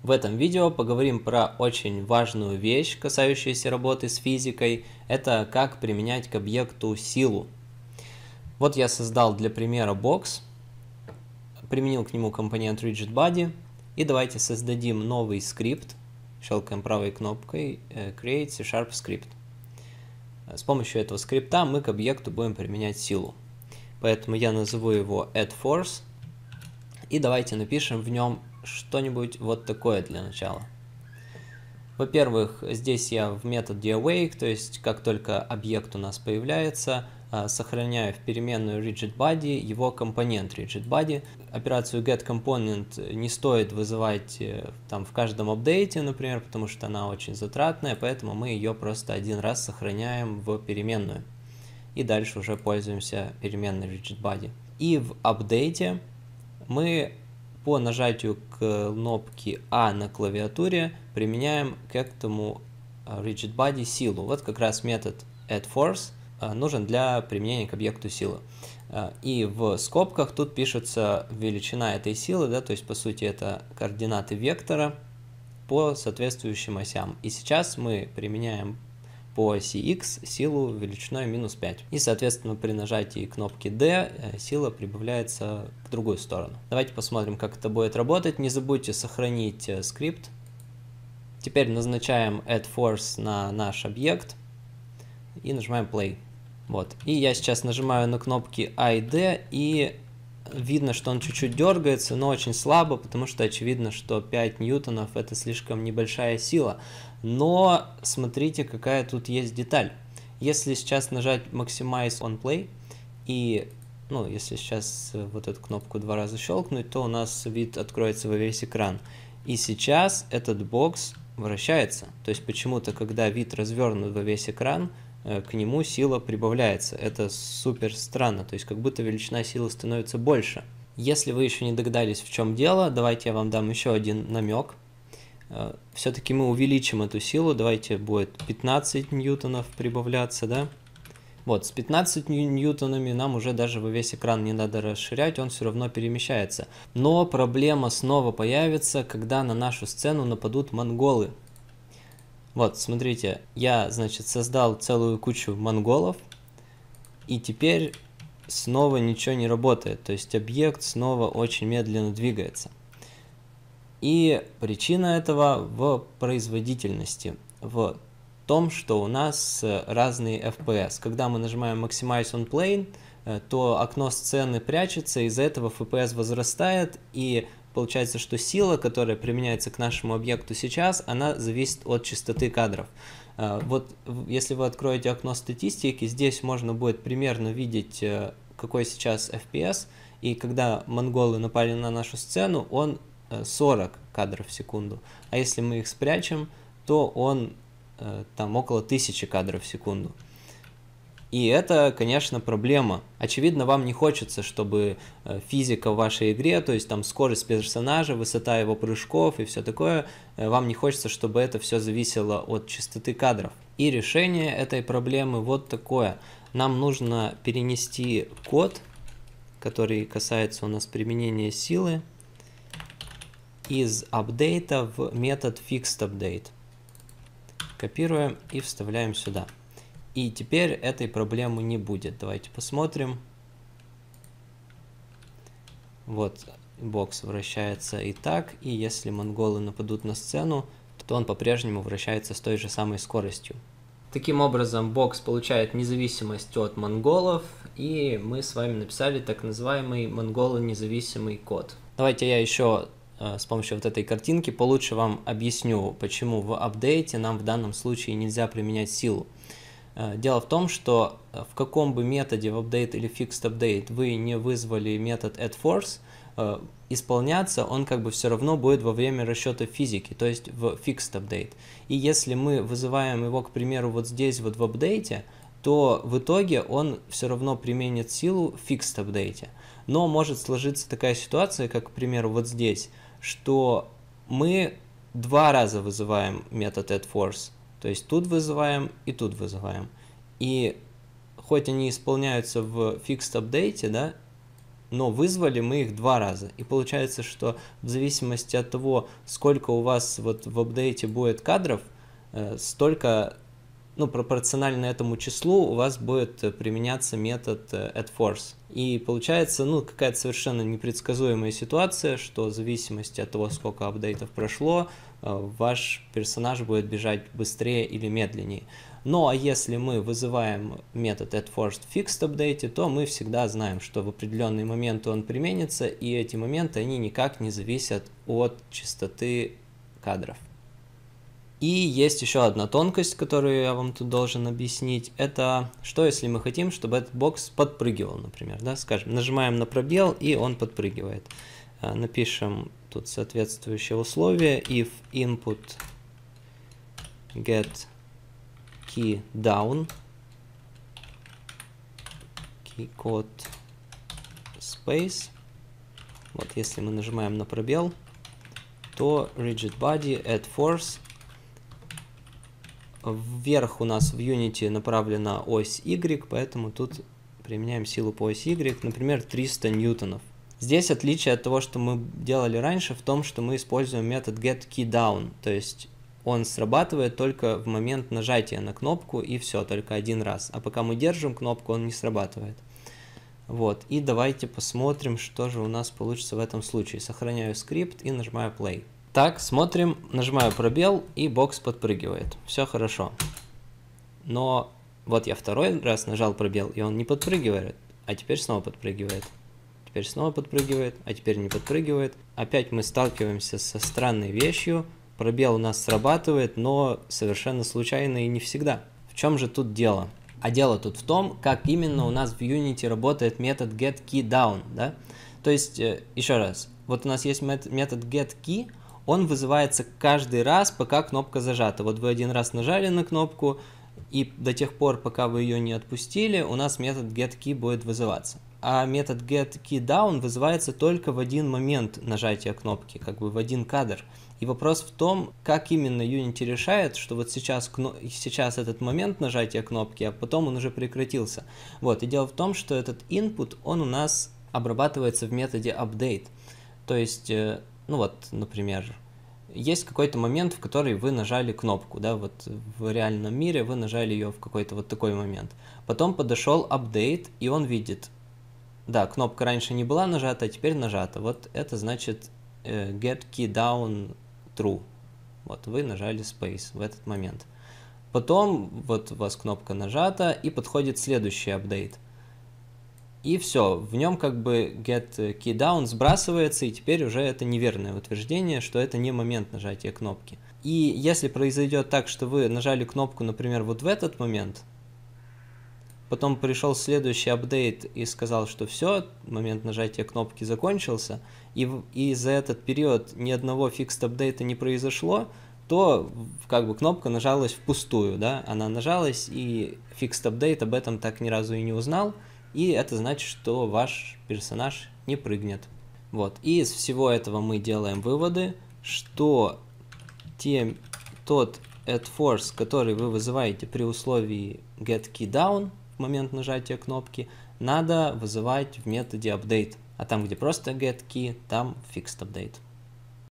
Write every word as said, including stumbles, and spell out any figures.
В этом видео поговорим про очень важную вещь, касающуюся работы с физикой. Это как применять к объекту силу. Вот я создал для примера бокс, применил к нему компонент RigidBody, и давайте создадим новый скрипт. Щелкаем правой кнопкой Create C-Sharp Script. С помощью этого скрипта мы к объекту будем применять силу. Поэтому я назову его addForce, и давайте напишем в нем что-нибудь вот такое для начала. Во-первых, здесь я в методе awake, то есть как только объект у нас появляется, сохраняю в переменную RigidBody его компонент RigidBody. Операцию getComponent не стоит вызывать там в каждом апдейте, например, потому что она очень затратная, поэтому мы ее просто один раз сохраняем в переменную. И дальше уже пользуемся переменной RigidBody. И в апдейте мы по нажатию кнопки А на клавиатуре применяем к этому RigidBody силу. Вот как раз метод addForce нужен для применения к объекту силы. И в скобках тут пишется величина этой силы, да, то есть по сути это координаты вектора по соответствующим осям. И сейчас мы применяем по оси X силу величиной минус пять. И, соответственно, при нажатии кнопки D сила прибавляется в другую сторону. Давайте посмотрим, как это будет работать. Не забудьте сохранить скрипт. Теперь назначаем addForce на наш объект и нажимаем Play. Вот. И я сейчас нажимаю на кнопки А и D, и видно, что он чуть-чуть дергается, но очень слабо, потому что очевидно, что пять ньютонов это слишком небольшая сила. Но смотрите, какая тут есть деталь. Если сейчас нажать Maximize on Play, и ну, если сейчас вот эту кнопку два раза щелкнуть, то у нас вид откроется во весь экран. И сейчас этот бокс вращается. То есть почему-то, когда вид развернут во весь экран, к нему сила прибавляется. Это супер странно, то есть как будто величина силы становится больше. Если вы еще не догадались, в чем дело, давайте я вам дам еще один намек. Все-таки мы увеличим эту силу, давайте будет пятнадцать ньютонов прибавляться, да? Вот, с пятнадцатью ньютонами нам уже даже во весь экран не надо расширять, он все равно перемещается. Но проблема снова появится, когда на нашу сцену нападут монголы. Вот, смотрите, я, значит, создал целую кучу монголов, и теперь снова ничего не работает, то есть объект снова очень медленно двигается. И причина этого в производительности, в том, что у нас разные эф пи эс. Когда мы нажимаем Maximize on Plane, то окно сцены прячется, из-за этого эф пи эс возрастает, и получается, что сила, которая применяется к нашему объекту сейчас, она зависит от частоты кадров. Вот если вы откроете окно статистики, здесь можно будет примерно видеть, какой сейчас эф пи эс, и когда монголы напали на нашу сцену, он сорок кадров в секунду, а если мы их спрячем, то он там около тысячи кадров в секунду. И это, конечно, проблема. Очевидно, вам не хочется, чтобы физика в вашей игре, то есть там скорость персонажа, высота его прыжков и все такое, вам не хочется, чтобы это все зависело от частоты кадров. И решение этой проблемы вот такое. Нам нужно перенести код, который касается у нас применения силы, из апдейта в метод fixedUpdate. Копируем и вставляем сюда. И теперь этой проблемы не будет. Давайте посмотрим. Вот, бокс вращается и так, и если монголы нападут на сцену, то он по-прежнему вращается с той же самой скоростью. Таким образом, бокс получает независимость от монголов, и мы с вами написали так называемый монголо-независимый код. Давайте я еще с помощью вот этой картинки получше вам объясню, почему в апдейте нам в данном случае нельзя применять силу. Дело в том, что в каком бы методе в update или fixed update вы не вызвали метод addForce, исполняться он как бы все равно будет во время расчета физики, то есть в fixed update. И если мы вызываем его, к примеру, вот здесь вот в апдейте, то в итоге он все равно применит силу в fixed update. Но может сложиться такая ситуация, как, к примеру, вот здесь, что мы два раза вызываем метод addForce. То есть тут вызываем и тут вызываем. И хоть они исполняются в fixed update, да, но вызвали мы их два раза. И получается, что в зависимости от того, сколько у вас вот в апдейте будет кадров, столько, ну, пропорционально этому числу у вас будет применяться метод addForce. И получается, ну, какая-то совершенно непредсказуемая ситуация, что в зависимости от того, сколько апдейтов прошло, ваш персонаж будет бежать быстрее или медленнее. Ну, а если мы вызываем метод addForce в fixed update, то мы всегда знаем, что в определенные моменты он применится, и эти моменты, они никак не зависят от частоты кадров. И есть еще одна тонкость, которую я вам тут должен объяснить. Это что, если мы хотим, чтобы этот бокс подпрыгивал, например, да, скажем, нажимаем на пробел, и он подпрыгивает. Напишем тут соответствующее условие: if input get key down, key code space. Вот, если мы нажимаем на пробел, то rigidBody addForce. Вверх у нас в Unity направлена ось Y, поэтому тут применяем силу по оси Y, например, триста ньютонов. Здесь отличие от того, что мы делали раньше, в том, что мы используем метод getKeyDown, то есть он срабатывает только в момент нажатия на кнопку, и все, только один раз. А пока мы держим кнопку, он не срабатывает. Вот, и давайте посмотрим, что же у нас получится в этом случае. Сохраняю скрипт и нажимаю play. Так, смотрим, нажимаю пробел, и бокс подпрыгивает. Все хорошо. Но вот я второй раз нажал пробел, и он не подпрыгивает, а теперь снова подпрыгивает. Теперь снова подпрыгивает, а теперь не подпрыгивает. Опять мы сталкиваемся со странной вещью. Пробел у нас срабатывает, но совершенно случайно и не всегда. В чем же тут дело? А дело тут в том, как именно у нас в Unity работает метод getKeyDown, да? То есть, еще раз, вот у нас есть метод getKey, он вызывается каждый раз, пока кнопка зажата. Вот вы один раз нажали на кнопку, и до тех пор, пока вы ее не отпустили, у нас метод getKey будет вызываться. А метод getKeyDown вызывается только в один момент нажатия кнопки, как бы в один кадр. И вопрос в том, как именно Unity решает, что вот сейчас, сейчас этот момент нажатия кнопки, а потом он уже прекратился. Вот, и дело в том, что этот input, он у нас обрабатывается в методе update. То есть, ну вот, например, есть какой-то момент, в который вы нажали кнопку, да, вот в реальном мире вы нажали ее в какой-то вот такой момент. Потом подошел update, и он видит, да, кнопка раньше не была нажата, а теперь нажата. Вот это значит э, getKeyDown true. Вот вы нажали space в этот момент. Потом вот у вас кнопка нажата, и подходит следующий апдейт. И все, в нем как бы getKeyDown сбрасывается, и теперь уже это неверное утверждение, что это не момент нажатия кнопки. И если произойдет так, что вы нажали кнопку, например, вот в этот момент, потом пришел следующий апдейт и сказал, что все, момент нажатия кнопки закончился, и, и за этот период ни одного fixed апдейта не произошло, то как бы кнопка нажалась впустую, да, она нажалась, и fixed апдейт об этом так ни разу и не узнал, и это значит, что ваш персонаж не прыгнет. Вот, и из всего этого мы делаем выводы, что те, тот addForce, который вы вызываете при условии getKeyDown, в момент нажатия кнопки, надо вызывать в методе update. А там, где просто getKey, там fixed update.